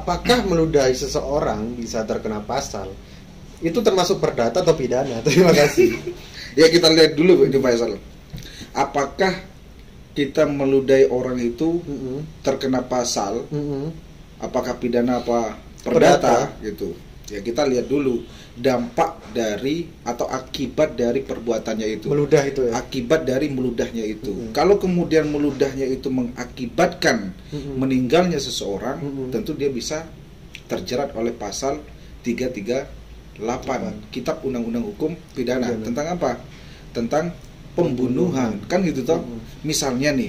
apakah meludahi seseorang bisa terkena pasal? Itu termasuk perdata atau pidana? Terima kasih. Ya kita lihat dulu ini Faisal. Apakah kita meludahi orang itu terkena pasal? Apakah pidana apa perdata gitu? Ya kita lihat dulu dampak dari atau akibat dari perbuatannya itu. Meludah itu ya. Akibat dari meludahnya itu. Kalau kemudian meludahnya itu mengakibatkan meninggalnya seseorang, tentu dia bisa terjerat oleh pasal 338 Kitab Undang-Undang Hukum Pidana. Tentang apa? Tentang pembunuhan. Kan gitu toh. Misalnya nih,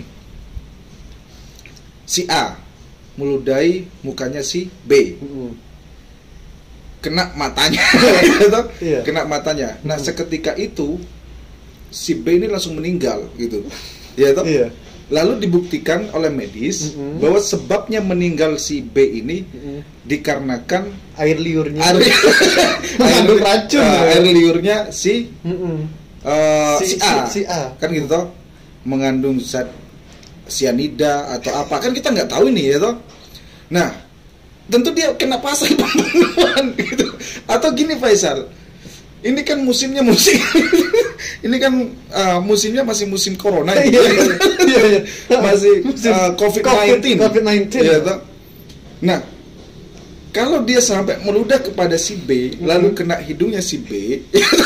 si A meludahi mukanya si B. Kena matanya. Gitu. Kena matanya. Nah, seketika itu si B ini langsung meninggal gitu. Ya toh? Lalu dibuktikan oleh medis bahwa sebabnya meninggal si B ini dikarenakan air liurnya mengandung racun. Air liurnya si si A. Kan gitu toh, mengandung zat sianida atau apa, kan kita nggak tahu ini ya toh. Nah, tentu dia kena pasal pembunuhan gitu. Atau gini Faisal, ini kan musimnya ini kan musimnya masih musim corona gitu. Masih COVID-19 ya toh. Nah, kalau dia sampai meludah kepada si B, lalu kena hidungnya si B,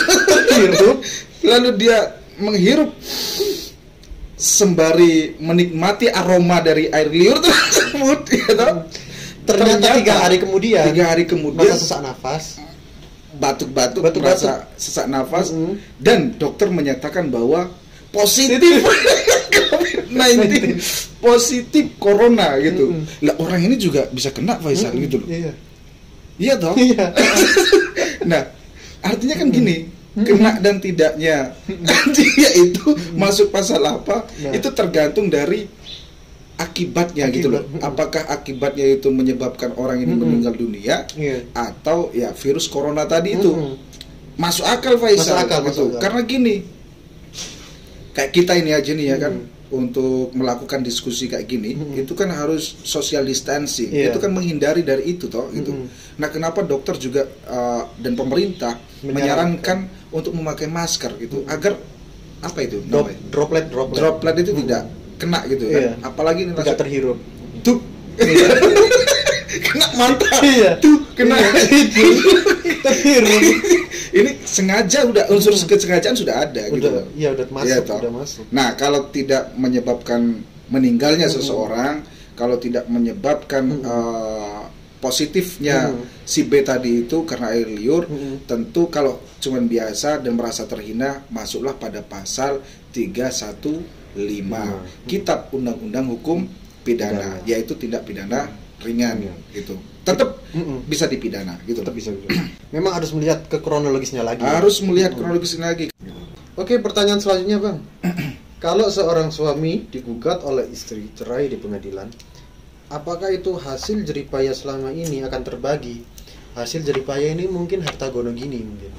lalu dia menghirup sembari menikmati aroma dari air liur tersebut, ya toh? Ternyata 3 hari kemudian masa sesak nafas, batuk-batuk, merasa sesak nafas, dan dokter menyatakan bahwa positif COVID-19, positif corona gitu. Lah orang ini juga bisa kena Faisal gitu loh. Iya toh. Nah, artinya kan gini, kena dan tidaknya dia itu masuk pasal apa, itu tergantung dari akibatnya gitu loh. Apakah akibatnya itu menyebabkan orang ini meninggal dunia atau ya virus corona tadi itu. Masuk akal Faisal. Masuk akal. Karena gini, kayak kita ini aja nih ya kan, untuk melakukan diskusi kayak gini, itu kan harus social distancing. Itu kan menghindari dari itu toh gitu. Nah, kenapa dokter juga dan pemerintah menyarankan untuk memakai masker gitu, agar apa itu namanya? Droplet itu tidak kena gitu kan. Apalagi ini tidak terhirup. Tuh. Kena mata. Tuh, kena. Terhirup. Ini sengaja unsur kesengajaan sudah ada gitu. Udah masuk. Nah, kalau tidak menyebabkan meninggalnya seseorang, kalau tidak menyebabkan positifnya si B tadi itu karena air liur, tentu kalau cuman biasa dan merasa terhina, masuklah pada pasal 315 Kitab Undang-Undang Hukum Pidana, yaitu tindak pidana ringan gitu. Tetap bisa dipidana gitu. Tetap bisa. Memang harus melihat ke kronologisnya lagi. Harus melihat kronologisnya lagi. Oke, pertanyaan selanjutnya, Bang. Kalau seorang suami digugat oleh istri cerai di pengadilan, apakah itu hasil jeripaya selama ini akan terbagi? Hasil jeripaya ini mungkin harta gono gini mungkin.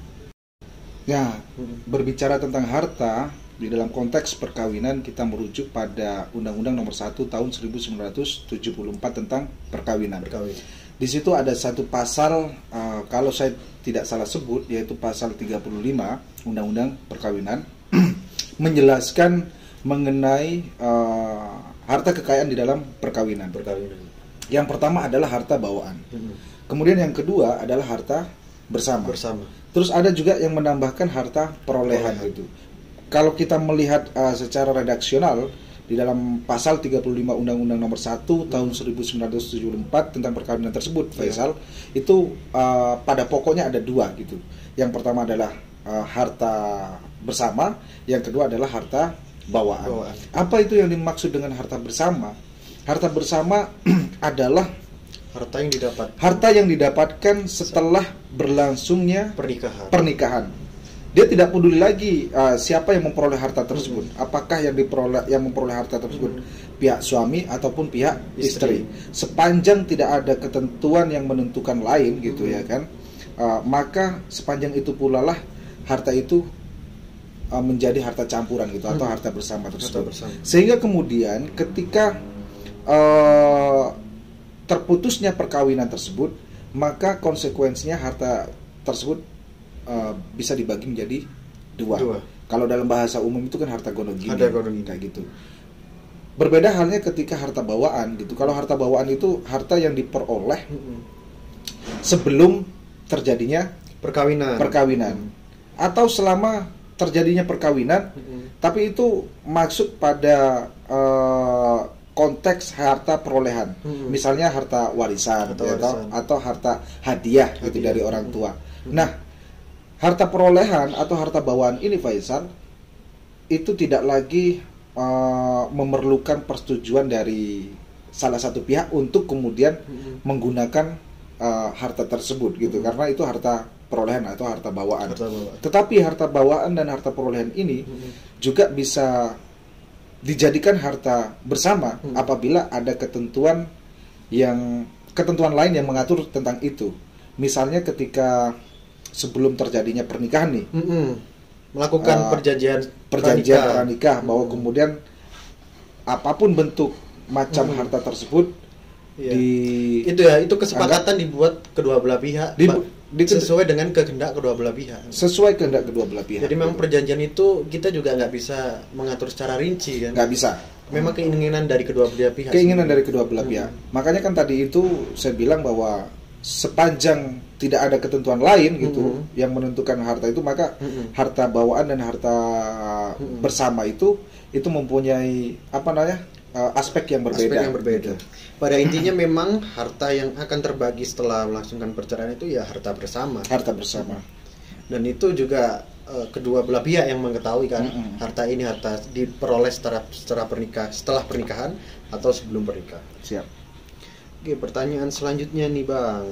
Ya, berbicara tentang harta di dalam konteks perkawinan, kita merujuk pada Undang-Undang Nomor 1 Tahun 1974 tentang perkawinan. Di situ ada satu pasal, kalau saya tidak salah sebut, yaitu pasal 35 Undang-Undang Perkawinan, menjelaskan mengenai harta kekayaan di dalam perkawinan. Yang pertama adalah harta bawaan. Kemudian yang kedua adalah harta bersama. Terus ada juga yang menambahkan harta perolehan itu. Kalau kita melihat secara redaksional di dalam pasal 35 Undang-Undang Nomor 1 Tahun 1974 tentang perkawinan tersebut, Faisal, itu pada pokoknya ada 2 gitu. Yang pertama adalah harta bersama, yang kedua adalah harta bawaan. Apa itu yang dimaksud dengan harta bersama? Harta bersama adalah harta yang didapatkan setelah berlangsungnya pernikahan. Dia tidak peduli lagi siapa yang memperoleh harta tersebut. Apakah yang memperoleh harta tersebut pihak suami ataupun pihak istri. Sepanjang tidak ada ketentuan yang menentukan lain gitu ya kan. Maka sepanjang itu pula lah harta itu menjadi harta campuran gitu atau harta bersama tersebut. Sehingga kemudian ketika terputusnya perkawinan tersebut, maka konsekuensinya harta tersebut bisa dibagi menjadi dua. Kalau dalam bahasa umum itu kan harta gonogini, kayak gitu. Berbeda halnya ketika harta bawaan gitu. Kalau harta bawaan itu harta yang diperoleh sebelum terjadinya perkawinan. Atau selama terjadinya perkawinan, tapi itu masuk pada konteks harta perolehan. Misalnya harta warisan, atau harta hadiah gitu dari orang tua. Nah, harta perolehan atau harta bawaan ini, Faisal, itu tidak lagi memerlukan persetujuan dari salah satu pihak untuk kemudian menggunakan harta tersebut gitu, karena itu harta perolehan atau harta bawaan. Tetapi harta bawaan dan harta perolehan ini juga bisa dijadikan harta bersama apabila ada ketentuan lain yang mengatur tentang itu. Misalnya ketika sebelum terjadinya pernikahan nih, melakukan perjanjian pranikah bahwa kemudian apapun bentuk macam harta tersebut itu kesepakatan dibuat kedua belah pihak sesuai dengan kehendak kedua belah pihak. Jadi memang perjanjian itu kita juga nggak bisa mengatur secara rinci kan? Nggak bisa. Memang keinginan dari kedua belah pihak. Makanya kan tadi itu saya bilang bahwa sepanjang tidak ada ketentuan lain gitu yang menentukan harta itu, maka harta bawaan dan harta bersama itu mempunyai aspek yang berbeda. Pada intinya memang harta yang akan terbagi setelah melangsungkan perceraian itu ya harta bersama. Dan itu juga kedua belah pihak yang mengetahui kan, harta ini harta diperoleh setelah pernikahan atau sebelum pernikahan. Siap. Oke, pertanyaan selanjutnya nih Bang.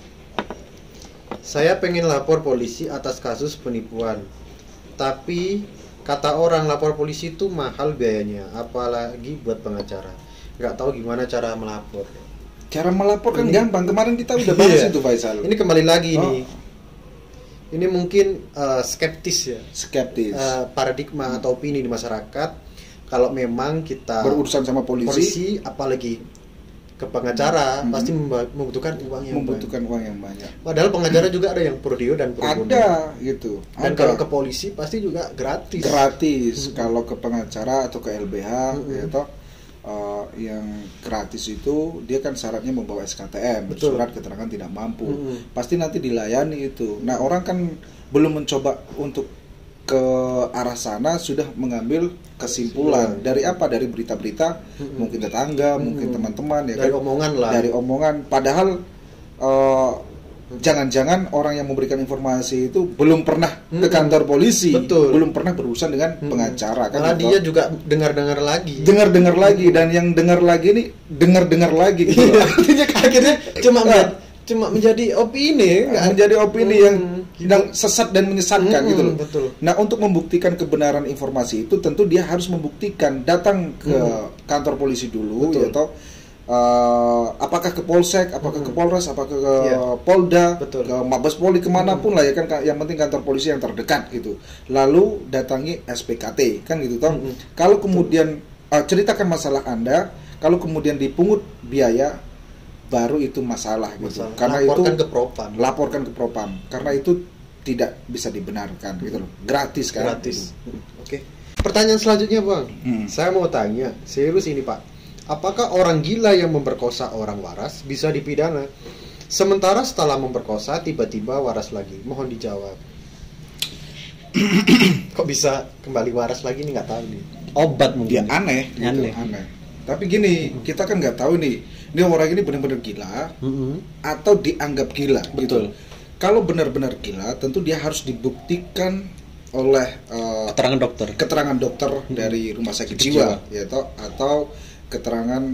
Saya pengen lapor polisi atas kasus penipuan, tapi kata orang lapor polisi itu mahal biayanya, apalagi buat pengacara. Nggak tahu gimana cara melapor. Cara melapor kan gampang. Kemarin kita udah bahas itu, Faisal. Ini kembali lagi nih. Ini mungkin skeptis. Paradigma atau opini di masyarakat. Kalau memang kita berurusan sama polisi, apalagi ke pengacara, pasti membutuhkan uang yang banyak. Padahal pengacara juga ada yang pro deo dan pro bono. Ada gitu. Dan kalau ke polisi pasti juga gratis. Kalau ke pengacara atau ke LBH atau yang gratis itu dia kan syaratnya membawa SKTM, surat keterangan tidak mampu. Pasti nanti dilayani itu. Nah, orang kan belum mencoba untuk ke arah sana, sudah mengambil kesimpulan dari apa? Dari berita-berita, mungkin tetangga, mungkin teman-teman ya, dari omongan. Padahal jangan-jangan orang yang memberikan informasi itu belum pernah ke kantor polisi, belum pernah berurusan dengan pengacara kan. Malah dia juga dengar-dengar lagi, dan yang dengar lagi gitu. Artinya akhirnya cuma menjadi opini, yang sesat dan menyesatkan gitu loh. Betul. Nah, untuk membuktikan kebenaran informasi itu tentu dia harus membuktikan, datang ke kantor polisi dulu, atau apakah ke Polsek, apakah ke Polres, apakah ke Polda, ke Mabes Polri, kemanapun lah ya kan, yang penting kantor polisi yang terdekat gitu. Lalu datangi SPKT kan gitu toh. Kalau kemudian ceritakan masalah Anda, kalau kemudian dipungut biaya, baru itu masalah gitu. Karena laporkan ke Propam. Karena itu tidak bisa dibenarkan gitu loh. Gratis kan? Oke. Pertanyaan selanjutnya, Bang. Saya mau tanya, serius ini, Pak. Apakah orang gila yang memperkosa orang waras bisa dipidana? Sementara setelah memperkosa tiba-tiba waras lagi. Mohon dijawab. Kok bisa kembali waras lagi nih, nggak tahu nih. Obat mungkin. Ya aneh. Tapi gini, kita kan nggak tahu nih, ini orang ini benar-benar gila atau dianggap gila. Betul. Gitu. Kalau benar-benar gila, tentu dia harus dibuktikan oleh keterangan dokter dari rumah sakit jiwa, ya atau keterangan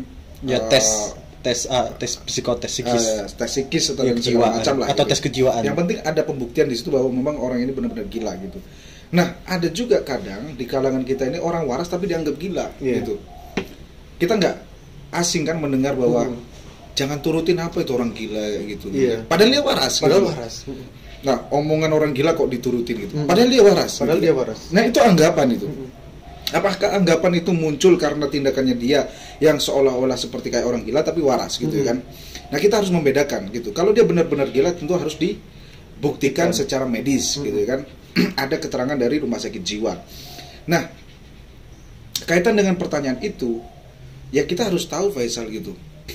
tes psikotes psikis, tes psikis atau segala macam lah, atau tes kejiwaan. Yang penting ada pembuktian di situ bahwa memang orang ini benar-benar gila gitu. Nah, ada juga kadang di kalangan kita ini orang waras tapi dianggap gila gitu. Kita nggak asing kan mendengar bahwa jangan turutin apa itu orang gila gitu. Padahal dia waras. Nah, omongan orang gila kok diturutin gitu. Padahal dia waras. Nah, itu anggapan itu. Apakah anggapan itu muncul karena tindakannya dia yang seolah-olah seperti kayak orang gila tapi waras gitu kan? Nah, kita harus membedakan gitu. Kalau dia benar-benar gila tentu harus dibuktikan secara medis gitu kan. Ada keterangan dari rumah sakit jiwa. Nah, kaitan dengan pertanyaan itu, ya kita harus tahu Faisal gitu.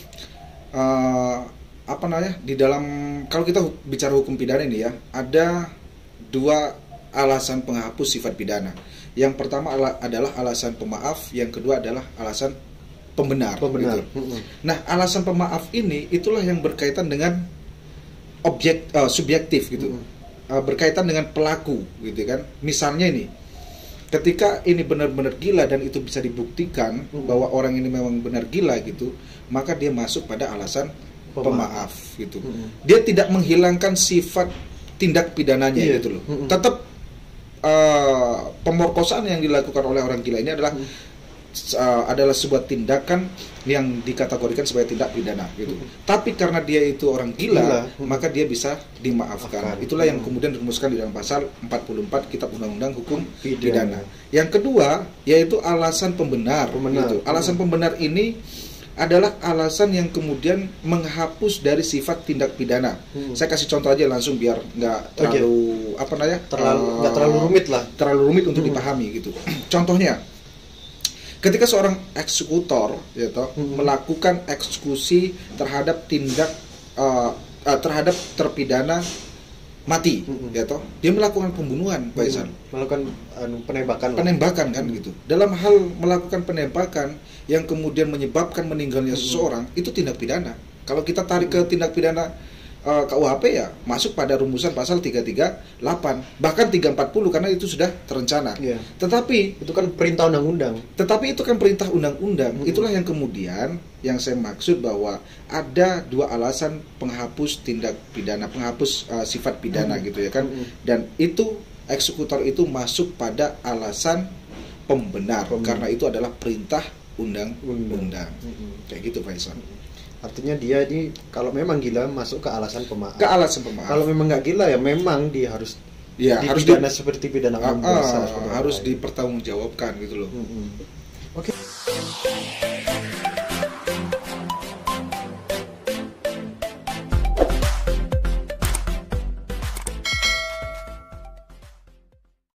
Di dalam, kalau kita bicara hukum pidana ini ya, ada dua alasan penghapus sifat pidana. Yang pertama adalah alasan pemaaf, yang kedua adalah alasan pembenar. Gitu. Nah, alasan pemaaf ini itulah yang berkaitan dengan subjektif gitu. Berkaitan dengan pelaku gitu kan. Misalnya ini, ketika ini benar-benar gila dan itu bisa dibuktikan bahwa orang ini memang benar gila gitu, maka dia masuk pada alasan pemaaf gitu. Dia tidak menghilangkan sifat tindak pidananya gitu loh. Tetap pemerkosaan yang dilakukan oleh orang gila ini adalah sebuah tindakan yang dikategorikan sebagai tindak pidana gitu. Tapi karena dia itu orang gila, maka dia bisa dimaafkan. Itulah yang kemudian dirumuskan di dalam pasal 44 Kitab Undang-Undang Hukum Pidana. Yang kedua yaitu alasan pembenar. Gitu. Alasan pembenar ini adalah alasan yang kemudian menghapus dari sifat tindak pidana. Saya kasih contoh aja langsung biar nggak terlalu nggak terlalu rumit lah. Terlalu rumit untuk dipahami gitu. Contohnya, ketika seorang eksekutor melakukan eksekusi terhadap terhadap terpidana mati, dia melakukan pembunuhan, Faisal. Melakukan penembakan kan gitu. Dalam hal melakukan penembakan yang kemudian menyebabkan meninggalnya seseorang, itu tindak pidana. Kalau kita tarik ke tindak pidana KUHP ya masuk pada rumusan pasal 338 bahkan 340 karena itu sudah terencana. Tetapi itu kan perintah undang-undang. Itulah yang kemudian yang saya maksud bahwa ada dua alasan penghapus tindak pidana, penghapus sifat pidana gitu ya kan. Dan itu eksekutor itu masuk pada alasan pembenar. Karena itu adalah perintah undang-undang. Kayak gitu Faisal. Artinya dia ini kalau memang gila masuk ke alasan pemaaf. Kalau memang nggak gila ya memang dia harus harus dipidana seperti pidana umum biasa. Harus dipertanggungjawabkan gitu loh.